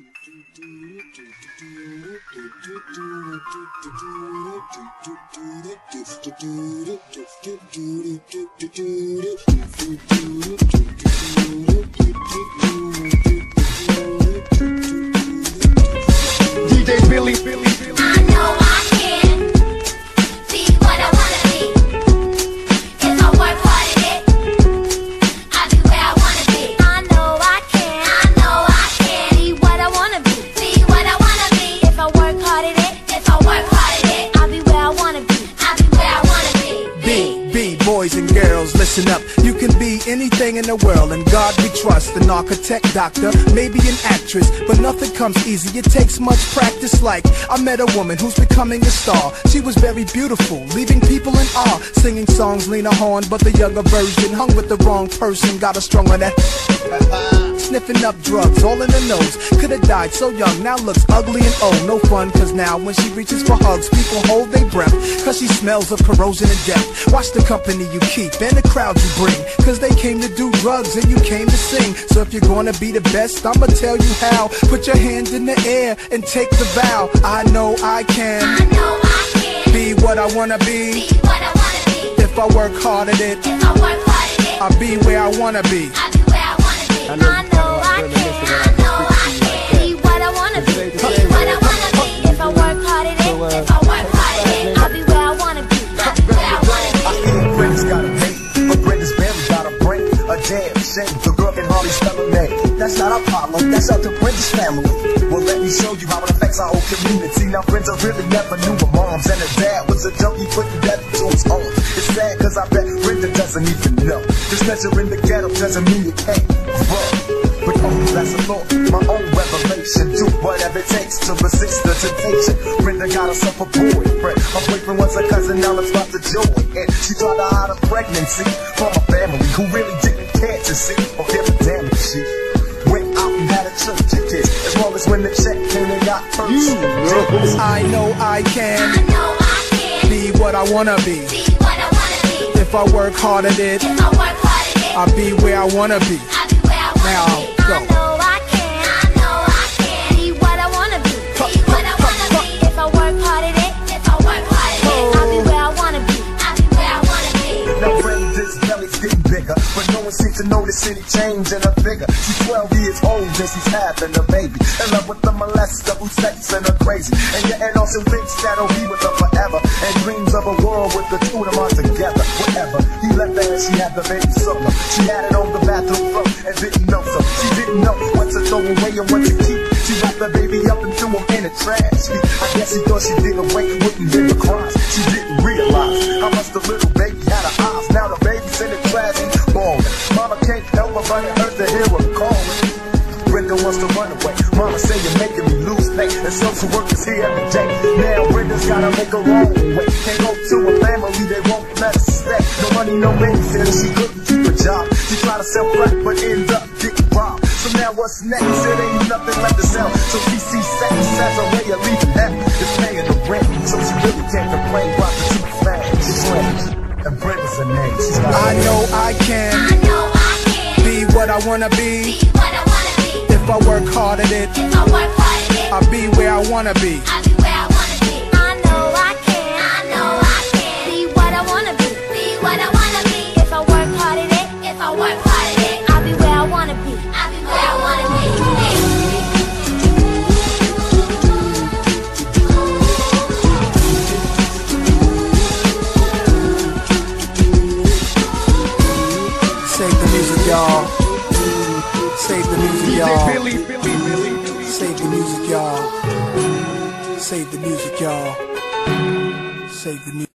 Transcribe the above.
DJ Billy. I know I can be what I wanna be. If I work hard at it, I'll be where I wanna be. I know I can be what I wanna be. Be what I wanna be. If I work hard at it, I'll be where I wanna be. I'll be where I wanna be. Boys and girls, listen up. You can be anything in the world, and God we trust. An architect, doctor, maybe an actress, but nothing comes easy. It takes much practice. Like, I met a woman who's becoming a star. She was very beautiful, leaving people in awe. Singing songs, Lena Horne, but the younger version. Hung with the wrong person, got her strung on that. Sniffing up drugs, all in the nose. Could've died so young, now looks ugly and old. No fun, cause now when she reaches for hugs, people hold their breath, cause she smells of corrosion and death. Watch the company you keep and the crowd you bring, cause they came to do drugs and you came to sing. So if you're gonna be the best, I'ma tell you how. Put your hand in the air and take the vow. I know I can be what I wanna be. If I work hard at it, I'll be where I wanna be. I know I can be what I wanna be. Be what I wanna be. If I work hard at it, I'll be where I wanna be. I'll be where I wanna be. I hear Brenda's got a mate, but Brenda's barely got a brain. A damn shame, the girl can hardly spell her name. That's not our problem, that's up to Brenda's family. Well, let me show you how it affects our whole community. Now, Brenda really never knew her moms, and her dad was a junkie putting death to his own. It's sad, cause I bet Brenda doesn't even know. Just cause you're in the ghetto doesn't mean you can't grow. But that's a thought, my own revelation. Do whatever it takes to resist the temptation. Brenda got herself a boyfriend. Her boyfriend was a cousin, now let's about to joy. And she tried to hide her pregnancy from a family who really didn't care to see or give a damn if she went out and had a church of kids. As long as when the check came and got first. I know I can be what I wanna be. If I work hard at it, I'll be where I wanna be. Now go. I know I can be what I wanna be. Be what I wanna be. If I work hard at it, I'll be where I wanna be. I'll be where I wanna be. Now Brenda's belly's getting bigger, but no one seems to notice any change in her figure. She's 12 years old and she's having a baby. In love with the molester who's sexing her crazy. And yet and also thinks that'll be with her forever. And dreams of a world with the two of them all together. Whatever, he left her and she had the baby solo. She had it on the bathroom floor and didn't know so. She didn't know what to throw away and what to keep. She wrapped the baby up and threw him in the trash. I guess she thought she did away wouldn't hear the cries. She didn't realize how much the little baby had her eyes. Now the baby's in the trash, he's bawling. Mama can't help but run her to hear her calling. Brenda wants to run away. Mama say you're making me lose faith. And social work is here every day. Now Brenda's gotta make her own way. Can't go to a family, they won't let her stay. No money, no babysitter, she couldn't keep a job. She tried to sell crack but ended up getting robbed. So now what's next? It ain't nothing left to sell. So she sees sex as a way of leaving heaven. It's paying the rent, so she really can't complain about the two families. She's friends, and Brenda's her name. I know I can be what I wanna be. If I work hard at it, I'll be where I wanna be. I know I can be what I wanna be. Be what I wanna be. If I work hard at it, I'll be where I wanna be. I'll be where I wanna be. Save the music, y'all. Save the music, y'all. Billy. Save the music, y'all. Save the music, y'all. Save the music.